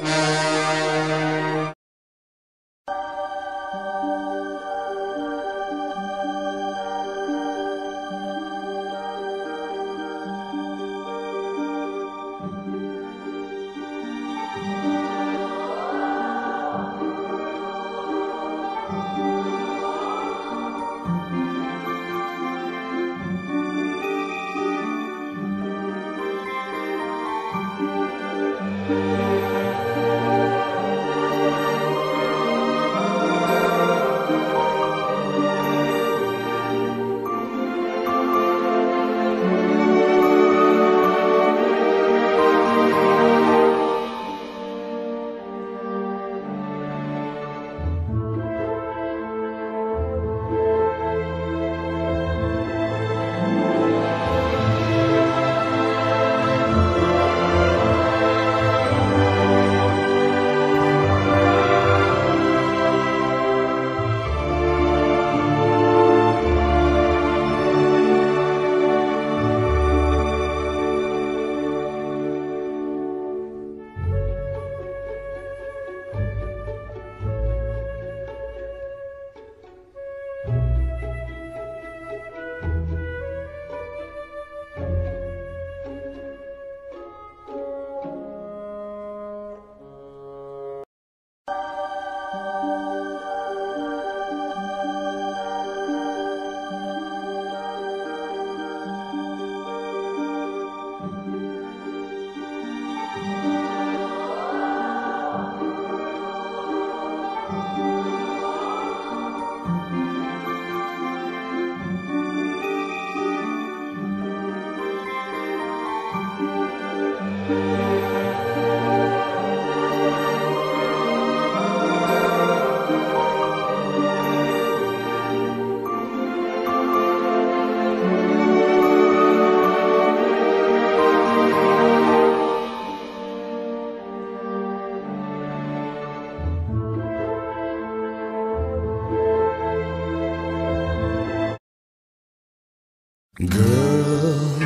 Girl,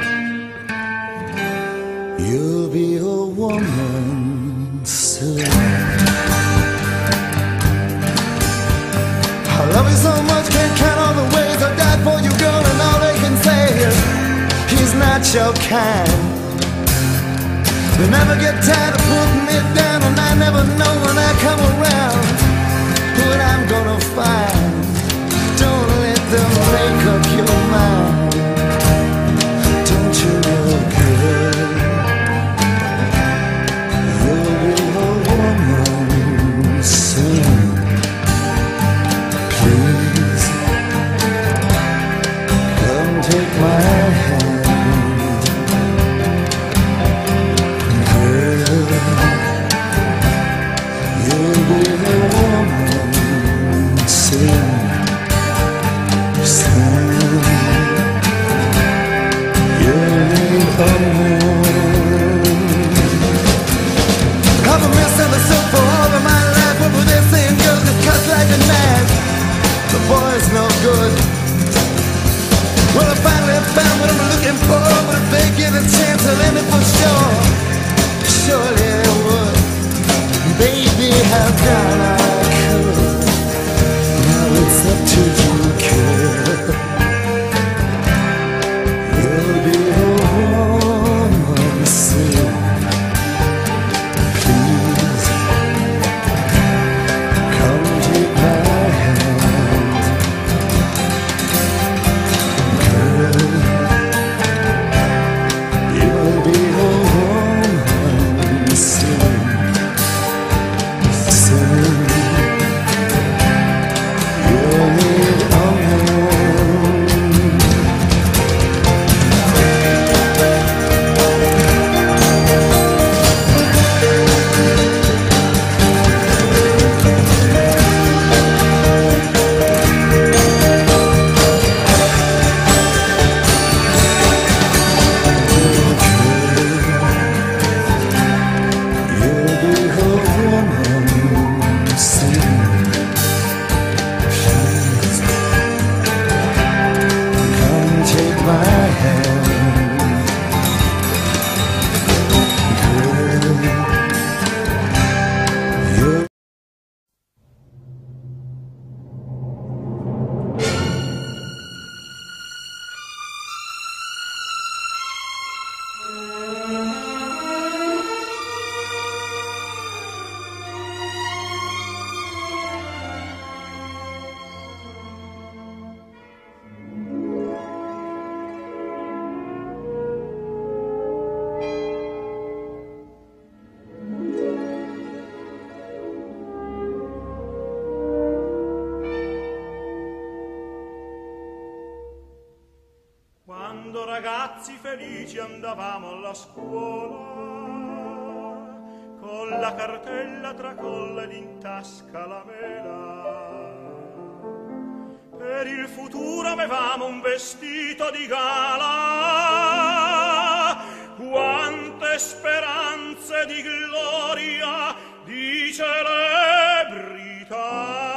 you'll be a woman soon. I love you so much, can't count all the ways I died for you, girl, and all they can say is he's not your kind. They never get tired of putting me down, and I never know when I come around what I'm gonna find. Don't let them make up your mind. Don't you know, girl, you'll be a woman soon. Please, come take my hand. Girl, you'll be a woman soon. felici andavamo alla scuola, con la cartella tra colla ed in tasca la mela. Per il futuro avevamo un vestito di gala, quante speranze di gloria, di celebrità.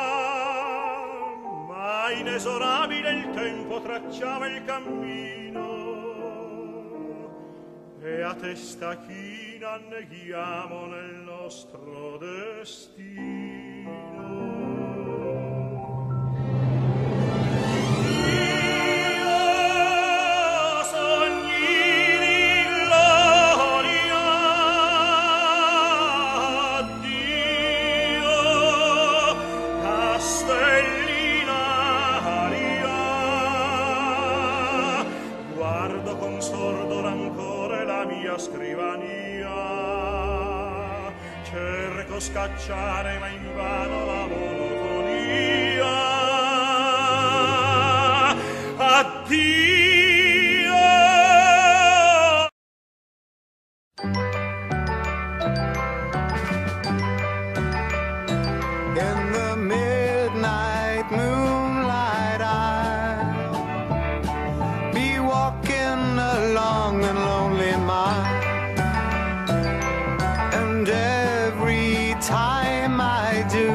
Ma inesorabile il tempo tracciava il cammino e a testa china neghiamo nel nostro destino. Scrivania, cerco scacciare ma invano la monotonia. Addio. In the midnight moonlight I'll be walking along a lonely mile. Time I do,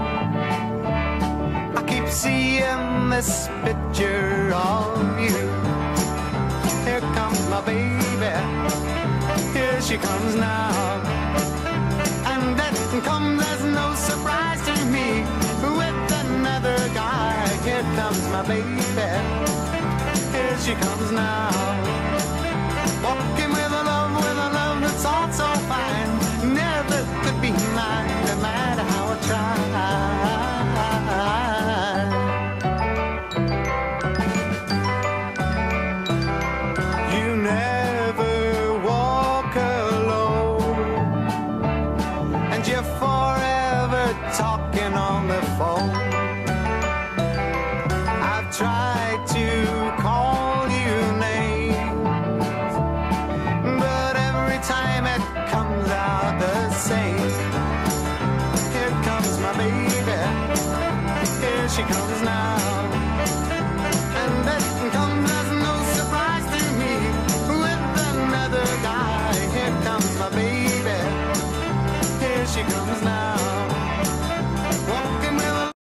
I keep seeing this picture of you. Here comes my baby, here she comes now, and that comes as no surprise to me. With another guy, here comes my baby, here she comes now. Walking with a love that's all so fine, never could be mine, no matter how I try. You never walk alone, and you're forever talking on the phone. I've tried to call you names, but every time it comes out the same. Here comes my baby, here she comes now, and that comes as no surprise to me. With another guy, here comes my baby, here she comes now, walking with a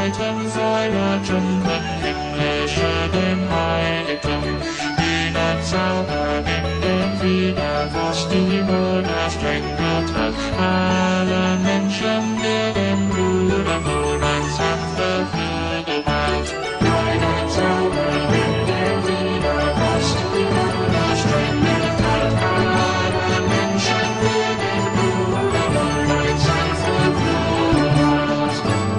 Zeiten feuerten himmlische dem Heiligtum. Ihnen zaubern in dem wieder, was die Mutter streng hat. Alle Menschen wir dem Bruder wohl ein sanfter Friede bald. Ihnen zaubern in dem wieder, was die Mutter streng hat. Alle Menschen wir dem Bruder wohl ein sanfter Friede bald.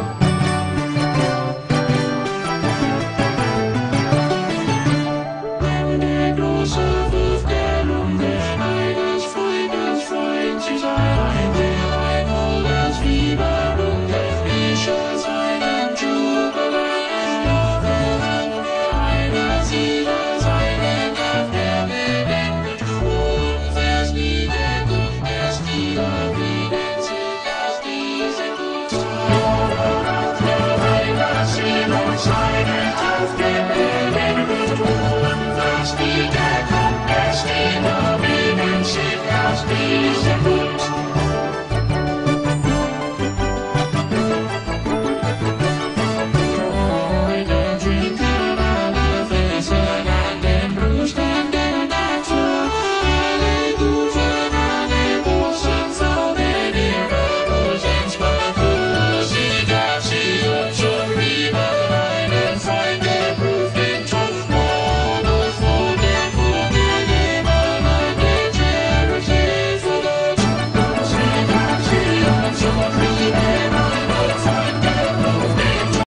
Der große Wurf, der Schrei des Freundes freut sich ein, der Einhol des Fieber und der Frische seinen Jubel ein. Einer Sieger seinen Kampf, der lebendig tut, es nieder und es niederwiegen sich aus diesem Gut. Einer Sieger seinen Kampf, der lebendig tut, es nieder und es niederwiegen sich aus diesem Gut.